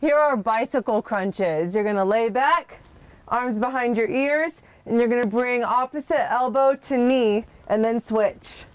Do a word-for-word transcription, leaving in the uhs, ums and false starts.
Here are bicycle crunches. You're gonna lay back, arms behind your ears, and you're gonna bring opposite elbow to knee and then switch.